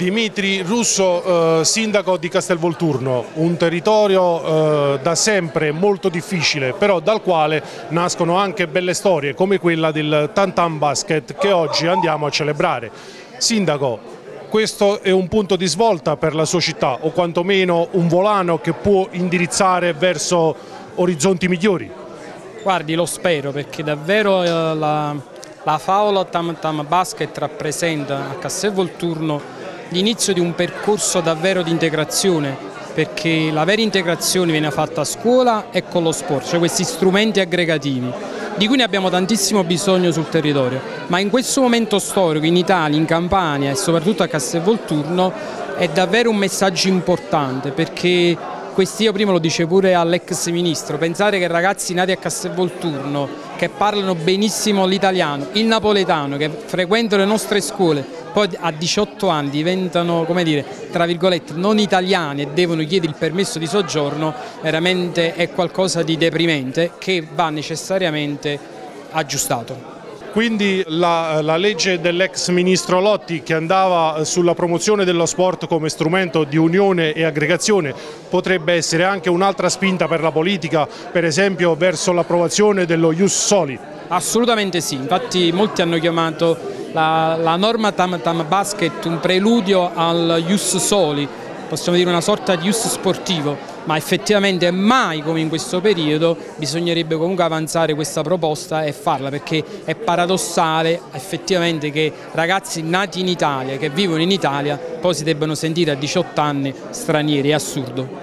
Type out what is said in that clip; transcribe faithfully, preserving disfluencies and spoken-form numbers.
Dimitri Russo, eh, sindaco di Castelvolturno, un territorio eh, da sempre molto difficile, però dal quale nascono anche belle storie come quella del Tam Tam Basket che oggi andiamo a celebrare. Sindaco, questo è un punto di svolta per la sua città o quantomeno un volano che può indirizzare verso orizzonti migliori? Guardi, lo spero, perché davvero eh, la, la favola Tam Tam Basket rappresenta a Castelvolturno l'inizio di un percorso davvero di integrazione, perché la vera integrazione viene fatta a scuola e con lo sport, cioè questi strumenti aggregativi di cui ne abbiamo tantissimo bisogno sul territorio, ma in questo momento storico in Italia, in Campania e soprattutto a Castelvolturno è davvero un messaggio importante, perché questi, io prima lo dice pure all'ex ministro, pensare che ragazzi nati a Castelvolturno che parlano benissimo l'italiano, il napoletano, che frequentano le nostre scuole, poi a diciotto anni diventano, come dire, tra virgolette, non italiani e devono chiedere il permesso di soggiorno, veramente è qualcosa di deprimente che va necessariamente aggiustato. Quindi la, la legge dell'ex ministro Lotti, che andava sulla promozione dello sport come strumento di unione e aggregazione, potrebbe essere anche un'altra spinta per la politica, per esempio verso l'approvazione dello Ius Soli? Assolutamente sì, infatti molti hanno chiamato la, la norma Tam Tam Basket un preludio al Ius Soli, possiamo dire una sorta di ius sportivo, ma effettivamente mai come in questo periodo bisognerebbe comunque avanzare questa proposta e farla, perché è paradossale effettivamente che ragazzi nati in Italia, che vivono in Italia, poi si debbano sentire a diciotto anni stranieri, è assurdo.